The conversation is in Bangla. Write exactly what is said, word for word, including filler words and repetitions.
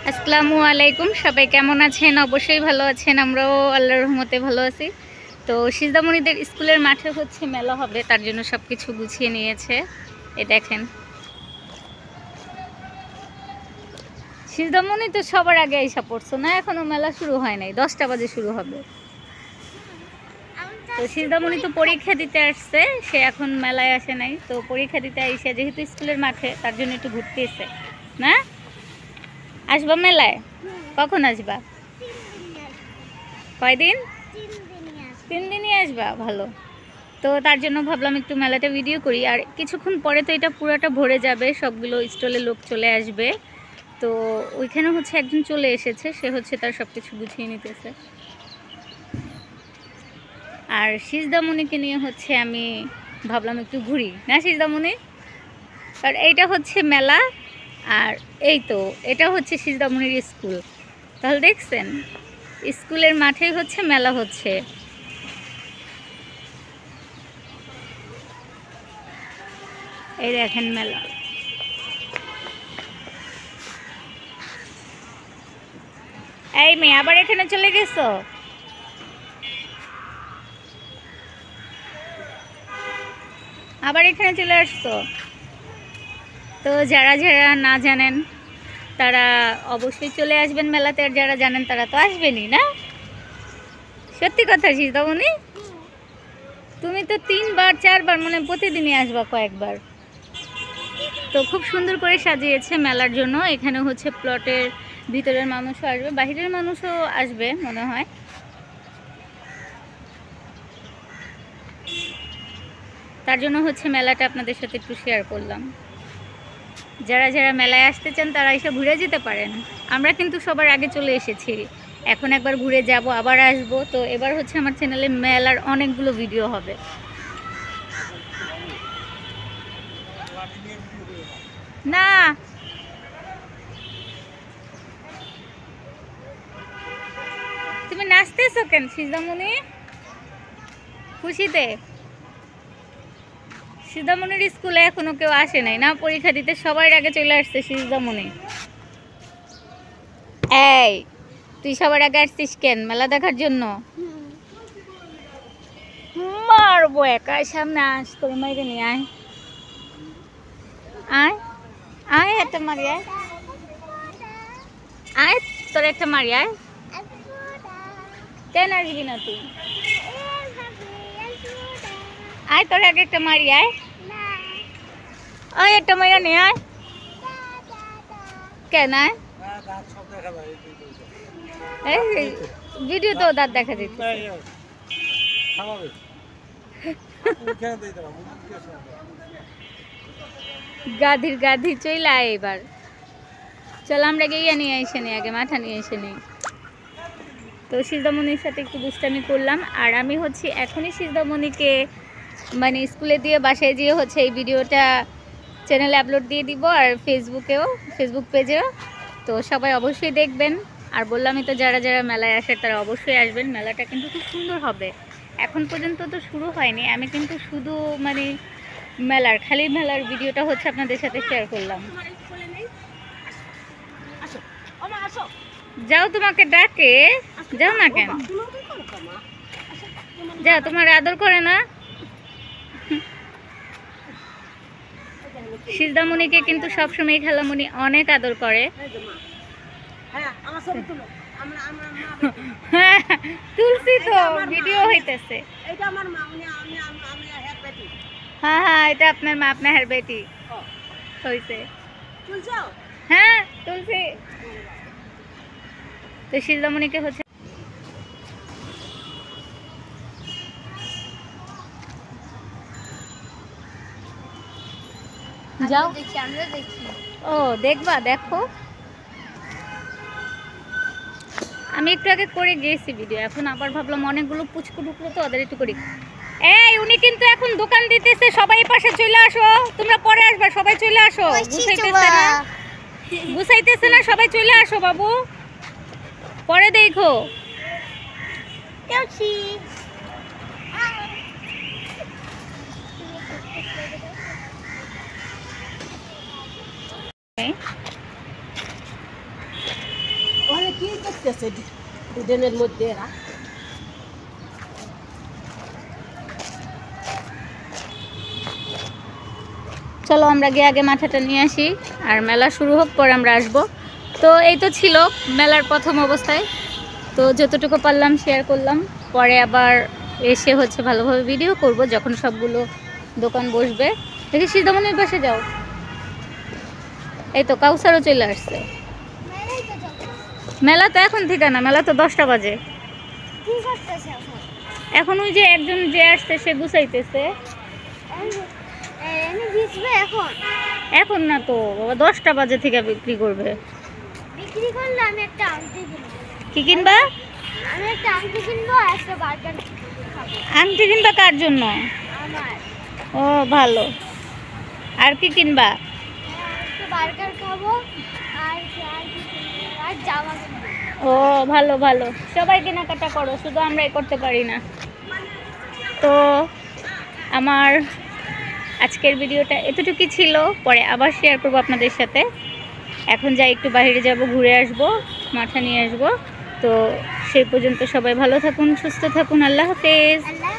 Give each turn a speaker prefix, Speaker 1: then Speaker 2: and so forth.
Speaker 1: আসসালামু আলাইকুম, সবাই কেমন আছেন? অবশ্যই ভালো আছেন, আমরাও আল্লাহর রহমতে ভালো আছি। তো সিজদামণিদের স্কুলের মাঠে হচ্ছে মেলা হবে, তার জন্য সব কিছু গুছিয়ে নিয়েছে। এ দেখেন, সিজদামণি তো সবার আগে এসে পড়ছো না, এখনো মেলা শুরু হয় নাই, দশটা বাজে শুরু হবে। তো সিজদামণি তো পরীক্ষা দিতে আসছে, সে এখন মেলায় আসে নাই। তো পরীক্ষা দিতে এসে যেহেতু স্কুলের মাঠে, তার জন্য একটু ঘুরতে এসে না। আসবা মেলায়? কখন আসবা? কয়দিন? তিন দিনই আসবা, ভালো। তো তার জন্য ভাবলাম একটু মেলাটা ভিডিও করি, আর কিছুক্ষণ পরে তো এটা পুরোটা ভরে যাবে, সবগুলো স্টলে লোক চলে আসবে। তো ওইখানে হচ্ছে একজন চলে এসেছে, সে হচ্ছে তার সব কিছু গুছিয়ে নিতেছে। আর সিজদামণিকে নিয়ে হচ্ছে আমি ভাবলাম একটু ঘুরি না সিজদামণি, আর এইটা হচ্ছে মেলা, আর এই তো এটা হচ্ছে সিজদামণির স্কুল। তাহলে দেখছেন, স্কুলের মাঠেই হচ্ছে মেলা হচ্ছে। এই দেখেন মেলা। এই মেয়ে আবার এখানে চলে গেছো? আবার এখানে চলে আসছো? তো যারা যারা না জানেন তারা অবশ্যই চলে আসবেন মেলাতে, আর যারা জানেন তারা তো আসবেনই না। সত্যি কথা সিজদামণি, তুমি তো তিনবার চারবার মানে প্রতিদিনই আসবা কয়েকবার। তো খুব সুন্দর করে সাজিয়েছে মেলার জন্য। এখানে হচ্ছে প্লটের ভিতরের মানুষও আসবে, বাহিরের মানুষও আসবে মনে হয়। তার জন্য হচ্ছে মেলাটা আপনাদের সাথে একটু শেয়ার করলাম। যারা যারা মেলায় আসতে চান তারা এসে ঘুরে যেতে পারেন। আমরা কিন্তু সবার আগে চলে এসেছি, এখন একবার ঘুরে যাব, আবার আসবো। তো এবার হচ্ছে আমার চ্যানেলে মেলার অনেকগুলো ভিডিও হবে। না তুমি নাচতেছো কেন সিজদামণি? খুশিতে? সিজদামণির স্কুলে এখনো কেউ আসে নাই না, পরীক্ষা দিতে সবার আগে চলে আসছে সিজদামণি। এই তুই সবার আগে আসছিস কেন মেলা দেখার জন্য? মারবো একা, সামনে আস, তোর মাইরে নিয়ে আয়। আয় আয় একটা মারি, আয় আয়, তোর একটা মারি, আয়। কেন আসবি না তুই? আয় তোর আগে একটা মারি, আয় আয় একটা মাইরা নিয়ে আয়। কেন আয়? এই ভিডিও তো দাঁত দেখা যেত। গাধির গাধি চইলা এবার চল আমরা গিয়ে নিয়ে এসে নি, আগে মাথা নিয়ে এসে নি। তো সিজদামণির সাথে একটু দুষ্টামি করলাম, আর আমি হচ্ছে এখনই সিজদামণিকে মানে স্কুলে দিয়ে বাসায় গিয়ে হচ্ছে এই ভিডিওটা চ্যানেলে আপলোড দিয়ে দিব, আর ফেসবুকেও, ফেসবুক পেজেও। তো সবাই অবশ্যই দেখবেন। আর বললামই তো, যারা যারা মেলায় আসে তারা অবশ্যই আসবেন। মেলাটা কিন্তু খুব সুন্দর হবে। এখন পর্যন্ত তো শুরু হয়নি, আমি কিন্তু শুধু মানে মেলার, খালি মেলার ভিডিওটা হচ্ছে আপনাদের সাথে শেয়ার করলাম। যাও, তোমাকে ডাকে, যাও না কেন? যাও, তোমার আদর করে না? সিজদামণিকে কিন্তু সবসময় খালামণি অনেক আদর করে। তুলসি তো ভিডিও হইতেছে। হ্যাঁ হ্যাঁ, এটা আপনার মা, আপনার হের বেটি হয়েছে। হ্যাঁ তুলসি। তো সিজদামণিকে হচ্ছে যাও, ও দেখবা, দেখো আমি একটু আগে করে গিয়েছি ভিডিও, এখন আবার ভাবলাম অনেকগুলো পুচকু টুকরো তো ওদের একটু করি। এই উনি কিন্তু এখন দোকান দিতেছে, সবাই পাশে চলে আসো, তোমরা পরে আসবা, সবাই চলে আসো। গুছাইতেছে না, গুছাইতেছে না, সবাই চলে আসো বাবু, পরে দেখো।
Speaker 2: কি করতেছে ড্রেনের মধ্যে এরা?
Speaker 1: চলো আমরা গিয়ে আগে মাথাটা নিয়ে আসি, আর মেলা শুরু হোক পরে আমরা আসবো। তো এই তো ছিল মেলার প্রথম অবস্থায়, তো যতটুকু পারলাম শেয়ার করলাম। পরে আবার এসে হচ্ছে ভালোভাবে ভিডিও করব যখন সবগুলো দোকান বসবে। দেখি সিদ্ধামণির পাশে যাও, এই তো কাউসারও চলে আসছে। মেলা তো এখন থেকে না, মেলা তো দশটা বাজে। এখন ওই যে একজন যে আসছে সে গুছাইতেছে। এখন না তো বাবা, দশটা বাজে থেকে বিক্রি করবে।
Speaker 3: বিক্রি করলে আমি একটা আংটি কিনবো।
Speaker 1: কি কিনবা?
Speaker 3: আমি একটা আংটি কিনবো আর একটা বার্গার খাবো।
Speaker 1: আংটি কিনবা কার জন্য?
Speaker 3: আমার।
Speaker 1: ও ভালো। আর কি কিনবা?
Speaker 3: একটা বার্গার খাবো আর আর কি কিনবো? আর জামা কিনবো।
Speaker 1: ও ভালো ভালো, সবাই কেনাকাটা করো, শুধু আমরাই করতে পারি না। তো আমার আজকের ভিডিওটা এতটুকুই ছিল, পরে আবার শেয়ার করবো আপনাদের সাথে। এখন যাই একটু বাইরে যাব, ঘুরে আসব, মাথা নিয়ে আসব। তো সেই পর্যন্ত সবাই ভালো থাকুন, সুস্থ থাকুন। আল্লাহ হাফেজ।